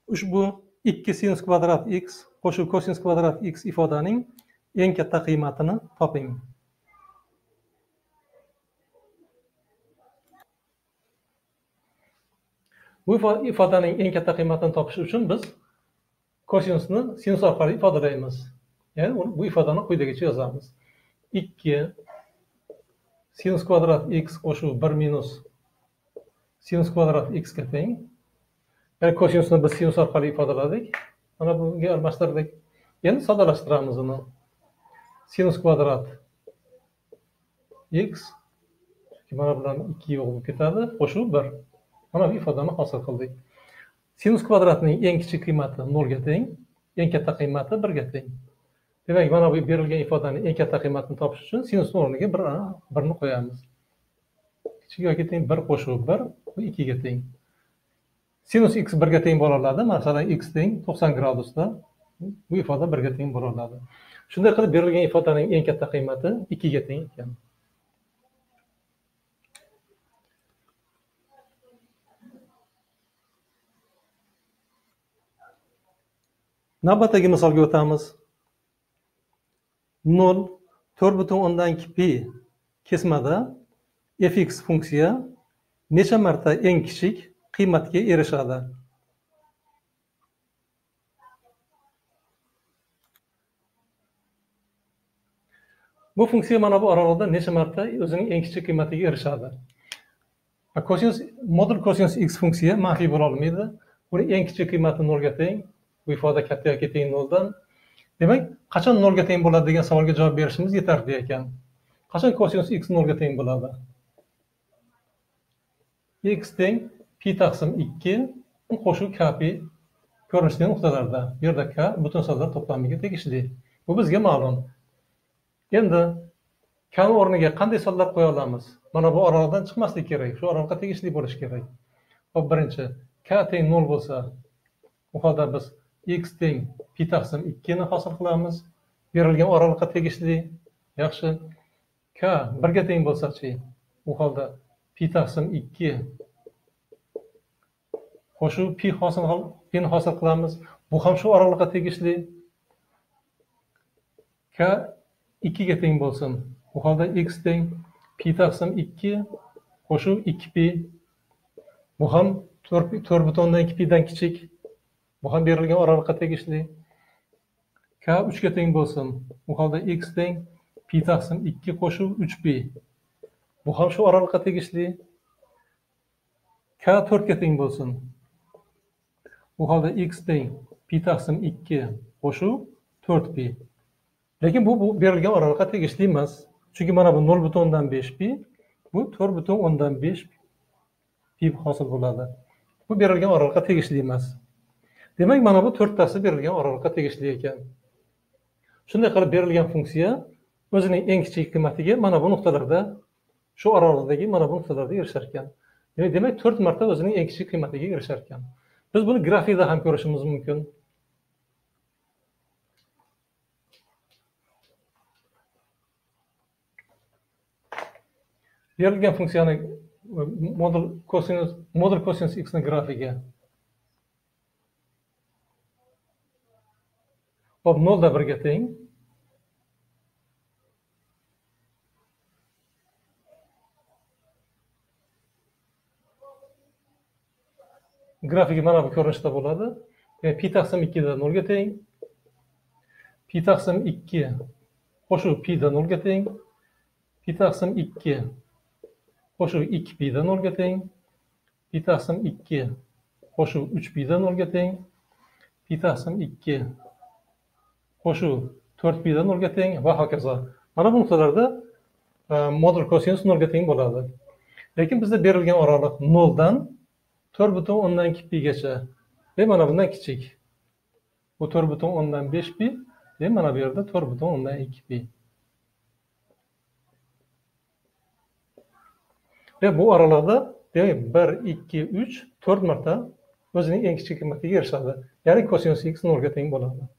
Ushbu 2 sinus kvadrat x qo'shib kosinus kvadrat x ifodaning eng katta qiymatini toping. Bu ifodaning eng katta qiymatini topish uchun biz kosinusni sinus orqali ifodalaymiz. Ya'ni bu ifodani quyidagicha yozamiz. 2 sinus kvadrat x qo'shib 1 minus sinus kvadrat x ga teng. Yani kosinusni biz sinus orqali ifodaladik. Mana bunga almashtirdik. Endi soddalashtiramiz uni. Sinus kvadrat x mana bilan 2 yo'q bo'lib ketadi, qo'shib 1. Mana bu ifodani hosil qildik. Sinus kvadratning eng kichik qiymati 0 ga teng, eng katta qiymati 1 ga teng. Demak, mana bu berilgan ifodaning eng katta qiymatini topish uchun sinusning o'rniga 1 ni qo'yamiz. Kichik yoki teng 1 qo'shib 1 bu 2 ga teng. Sinus x 1 ga teng bo'la oladi. Masalan, x teng 90 gradusda bu ifoda 1 ga teng bo'la oladi. Shunday qilib berilgan ifodaning eng katta qiymati 2 ga teng ekan. Navbatdagi misolga o'tamiz. 0 4,2 pi kesmada fx funksiya necha marta eng kichik qiymatga erishadi? Bu funksiya mana bu oralig'ida necha marta o'zining eng kichik qiymatiga erishadi? Modul kosinus x funksiya manfiy bo'la olmaydi. Uning eng kichik qiymati 0 ga teng. Bu ifoda katta yoki teng 0 dan. Demak, qachon 0 ga teng bo'ladi degan savolga javob berishimiz yetarli ekan. Qachon kosinus x 0 ga teng bo'ladi? X teng pi taqsim 2 qo'shib k pi ko'rinishidagi nuqtalarda. Bu yerda k butun sonlar to'plamiga tegishli. Bu bizga ma'lum. Endi k o'rniga qanday sonlar qo'ya olamiz? Mana bu oralig'dan chiqmaslik kerak. Shu oralig'ga tegishli bo'lishi kerak. Hop, birinchi k teng 0 bo'lsa, bu holda biz x teng pi taqsim 2 ni hosil qilamiz. Berilgan oralig'ga tegishli. Yaxshi. K 1 ga teng bo'lsa-chi, bu holda pi taqsim 2 qo'shib pi ni hosil qilamiz. Bu ham shu oralig'ga tegishli. K 2 ga teng bo'lsin. Bu holda x teng pi taqsim 2 qo'shib 2 pi. Bu ham 4,2 pi dan kichik. Bu ham berilgan oralig'ga tegishli. K 3 ga teng bo'lsin. Bu holda x teng pi taqsim 2 qo'shib 3 pi. Bu ham shu oralig'ga tegishli. K 4 ga teng bo'lsin. Bu holda x teng pi taqsim 2 qo'shib 4 pi. Lekin bu berilgan oralig'ga tegishli emas. Chunki mana bu 0,5 pi, bu 4,5 pi hosil bo'ladi. Bu berilgan oralig'ga tegishli emas. Demak, mana bu 4 tasi berilgan oralig'ga tegishli ekan. Shunday qilib berilgan funksiya o'zining eng kichik qiymatiga mana bu nuqtalarda, shu oralig'dagi mana bu nuqtalarda erishar ekan. Demak, 4 marta o'zining eng kichik qiymatiga erishar ekan. Biz buni grafikda ham ko'rishimiz mumkin. Berilgan funksiyani modul kosinus x ni grafigi. Hop, 0 da 1 ga teng. Grafiki mana bu ko'rinishda bo'ladi. Pi taqsim 2 da 0 ga teng. Pi taqsim 2 qo'shib pi da 0 ga teng. Pi taqsim 2 qo'shib 2 pi da 0 ga teng. Pi taqsim 2 qo'shib 3 pi da 0 ga teng. Pi taqsim 2 qo'shib 4 pi da 0 ga teng va hokazo. Mana bu nuqtalarda modul kosinus 0 ga teng bo'ladi. Lekin bizda berilgan oralig' 0 dan 4,2 pi gacha. Ve mana bundan kichik. Bu 4,5 pi ve mana bu yerda 4,2 pi. Ve bu aralıqda 1, 2, 3, 4 marta o'zining eng kichik qiymatiga erishadi. Ya'ni kosinus x 0 ga teng bo'ladi.